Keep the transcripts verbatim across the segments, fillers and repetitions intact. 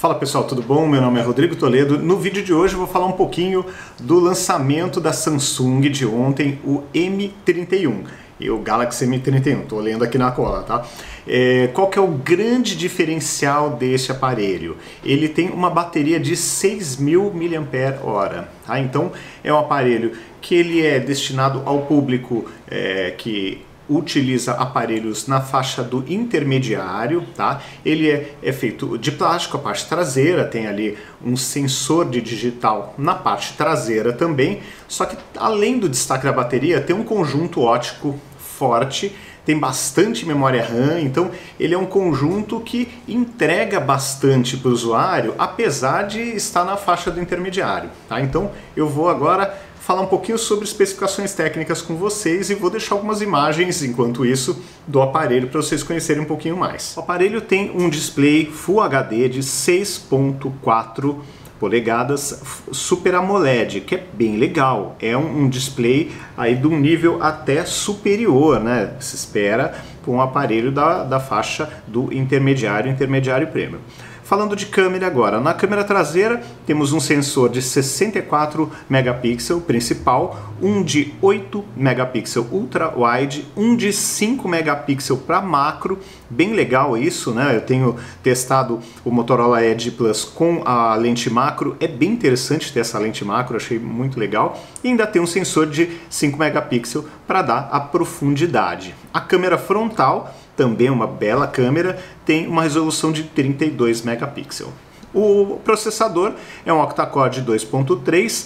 Fala pessoal, tudo bom? Meu nome é Rodrigo Toledo. No vídeo de hoje eu vou falar um pouquinho do lançamento da Samsung de ontem, o M trinta e um e o Galaxy M trinta e um, tô lendo aqui na cola, tá? É, qual que é o grande diferencial deste aparelho? Ele tem uma bateria de seis mil miliampères-hora, tá? Então é um aparelho que ele é destinado ao público é, que utiliza aparelhos na faixa do intermediário, tá? Ele é, é feito de plástico, a parte traseira, tem ali um sensor de digital na parte traseira também, só que além do destaque da bateria, tem um conjunto óptico forte, tem bastante memória RAM, então ele é um conjunto que entrega bastante para o usuário, apesar de estar na faixa do intermediário, tá? Então eu vou agora falar um pouquinho sobre especificações técnicas com vocês e vou deixar algumas imagens, enquanto isso, do aparelho para vocês conhecerem um pouquinho mais. O aparelho tem um display Full H D de seis ponto quatro polegadas Super AMOLED, que é bem legal. É um, um display aí de um nível até superior, né? Se espera com um aparelho da, da faixa do intermediário, intermediário premium. Falando de câmera agora, na câmera traseira temos um sensor de sessenta e quatro megapixels principal, um de oito megapixels ultra wide, um de cinco megapixels para macro, bem legal isso, né? Eu tenho testado o Motorola Edge Plus com a lente macro, é bem interessante ter essa lente macro, achei muito legal, e ainda tem um sensor de cinco megapixels para dar a profundidade. A câmera frontal, também uma bela câmera, tem uma resolução de trinta e dois megapixels. O processador é um octa-core de dois ponto três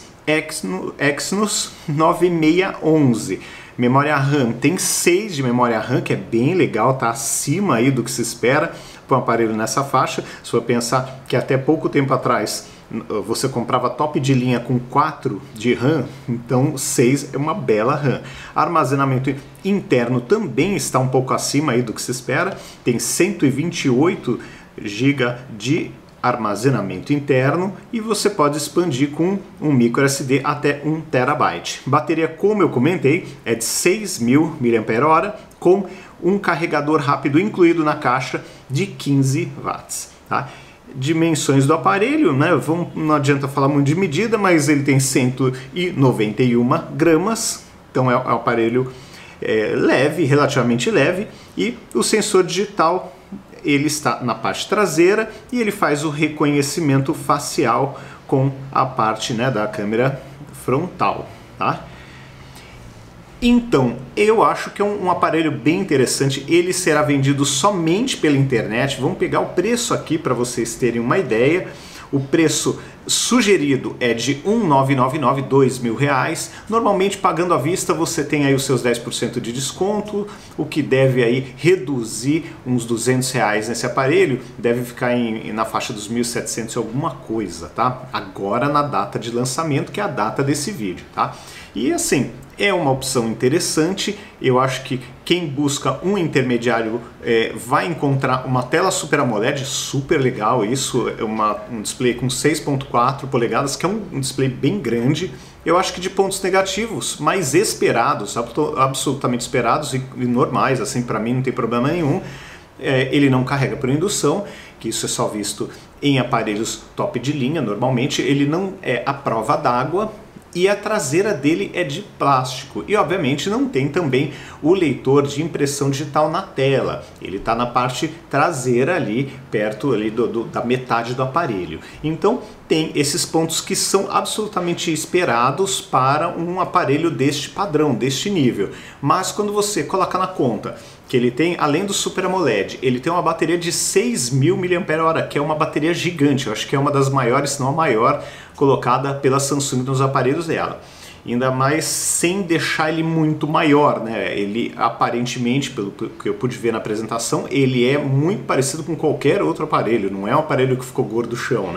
Exynos nove seis um um. Memória RAM tem seis de memória RAM, que é bem legal, tá acima aí do que se espera para um aparelho nessa faixa. Se for pensar que até pouco tempo atrás você comprava top de linha com quatro de RAM, então seis é uma bela RAM. Armazenamento interno também está um pouco acima aí do que se espera, tem cento e vinte e oito gigas de armazenamento interno e você pode expandir com um micro S D até um terabyte. Bateria, como eu comentei, é de seis mil miliampères-hora com um carregador rápido incluído na caixa de quinze watts, tá? Dimensões do aparelho, né? Vamos, não adianta falar muito de medida, mas ele tem cento e noventa e uma gramas, então é um aparelho é, leve, relativamente leve, e o sensor digital ele está na parte traseira e ele faz o reconhecimento facial com a parte, né, da câmera frontal, tá? Então, eu acho que é um, um aparelho bem interessante. Ele será vendido somente pela internet. Vamos pegar o preço aqui para vocês terem uma ideia. O preço sugerido é de um milhão novecentos e noventa e nove mil, dois mil reais. Normalmente, pagando à vista, você tem aí os seus dez por cento de desconto, o que deve aí reduzir uns duzentos reais nesse aparelho. Deve ficar em, na faixa dos mil e setecentos e alguma coisa, tá? Agora na data de lançamento, que é a data desse vídeo, tá? E assim, é uma opção interessante. Eu acho que quem busca um intermediário é, vai encontrar uma tela Super AMOLED, super legal. Isso é uma, um display com seis ponto quatro polegadas, que é um, um display bem grande. Eu acho que de pontos negativos, mais esperados, absolutamente esperados e, e normais, assim, para mim não tem problema nenhum. É, ele não carrega por indução, que isso é só visto em aparelhos top de linha, normalmente. Ele não é à prova d'água. E a traseira dele é de plástico e obviamente não tem também o leitor de impressão digital na tela. Ele está na parte traseira ali, perto ali do, do, da metade do aparelho. Então tem esses pontos que são absolutamente esperados para um aparelho deste padrão, deste nível. Mas quando você coloca na conta que ele tem, além do Super AMOLED, ele tem uma bateria de seis mil miliampères-hora, que é uma bateria gigante. Eu acho que é uma das maiores, se não a maior, colocada pela Samsung nos aparelhos dela. Ainda mais sem deixar ele muito maior, né? Ele aparentemente, pelo que eu pude ver na apresentação, ele é muito parecido com qualquer outro aparelho. Não é um aparelho que ficou gordo do chão, né?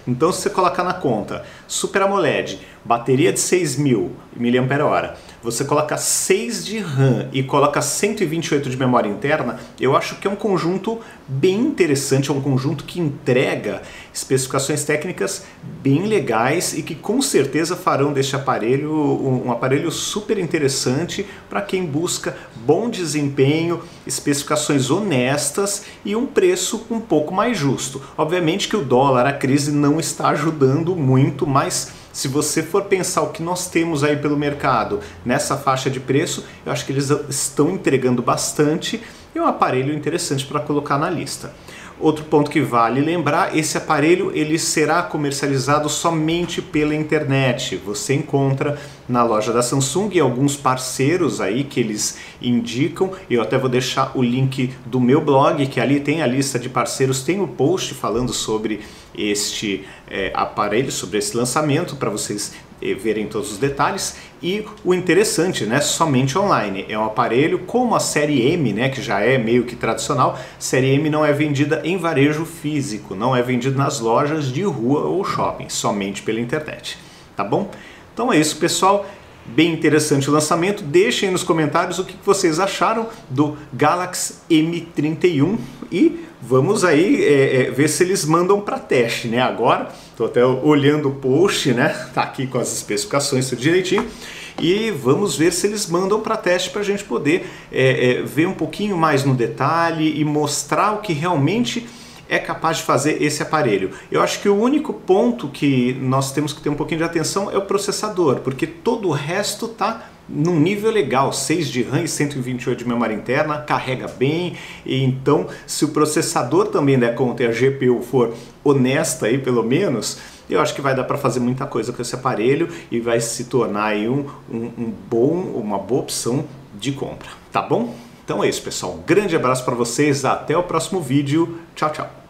Então se você colocar na conta Super AMOLED, bateria de seis mil miliampères-hora, você coloca seis de RAM e coloca cento e vinte e oito de memória interna, eu acho que é um conjunto bem interessante, é um conjunto que entrega especificações técnicas bem legais e que com certeza farão deste aparelho um aparelho super interessante para quem busca bom desempenho, especificações honestas e um preço um pouco mais justo. Obviamente que o dólar, a crise não está ajudando muito, mas se você for pensar o que nós temos aí pelo mercado nessa faixa de preço, eu acho que eles estão entregando bastante e é um aparelho interessante para colocar na lista. Outro ponto que vale lembrar, esse aparelho ele será comercializado somente pela internet. Você encontra na loja da Samsung e alguns parceiros aí que eles indicam. Eu até vou deixar o link do meu blog, que ali tem a lista de parceiros, tem o post falando sobre este é, aparelho, sobre esse lançamento, para vocês é, verem todos os detalhes. E o interessante, né, somente online. É um aparelho como a série M, né, que já é meio que tradicional. Série M não é vendida em varejo físico, não é vendido nas lojas de rua ou shopping, somente pela internet. Tá bom? Então é isso, pessoal. Bem interessante o lançamento. Deixem nos comentários o que vocês acharam do Galaxy M trinta e um e vamos aí é, é, ver se eles mandam para teste, né? Agora, estou até olhando o post, né? Tá aqui com as especificações tudo direitinho. E vamos ver se eles mandam para teste para a gente poder é, é, ver um pouquinho mais no detalhe e mostrar o que realmente é capaz de fazer esse aparelho. Eu acho que o único ponto que nós temos que ter um pouquinho de atenção é o processador, porque todo o resto está num nível legal, seis de RAM e cento e vinte e oito de memória interna, carrega bem, e então se o processador também der conta e a G P U for honesta aí pelo menos, eu acho que vai dar para fazer muita coisa com esse aparelho e vai se tornar aí um, um, um bom, uma boa opção de compra, tá bom? Então é isso, pessoal. Um grande abraço para vocês, até o próximo vídeo. Tchau, tchau.